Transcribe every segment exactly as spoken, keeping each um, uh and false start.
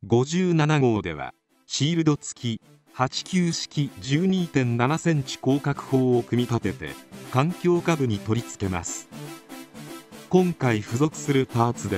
ごじゅうななごうではシールド付きはちきゅう式 じゅうにてんななセンチ広角砲を組み立てて環境下部に取り付けます。今回付属するパーツです。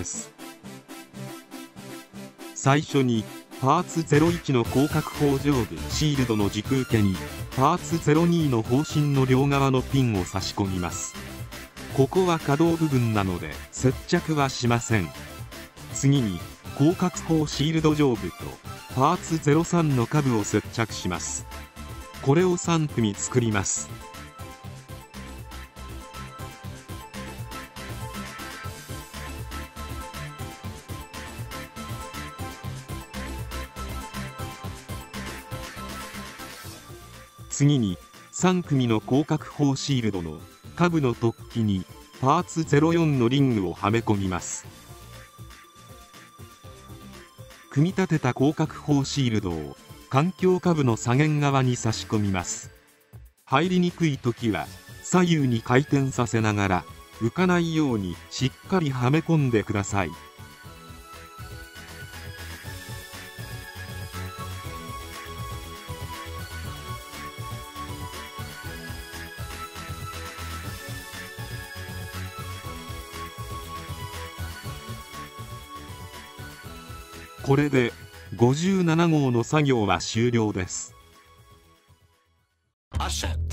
最初にパーツゼロいちの広角砲上部シールドの軸受けにパーツゼロにの砲身の両側のピンを差し込みます。ここは可動部分なので接着はしません。次に広角砲シールド上部とパーツゼロさんの下部を接着します。これをさん組作ります。次にさん組の広角砲シールドの下部の突起にパーツゼロよんのリングをはめ込みます。組み立てた広角砲シールドを環境下部の左舷側に差し込みます。入りにくい時は左右に回転させながら浮かないようにしっかりはめ込んでください。これでごじゅうななごうの作業は終了です。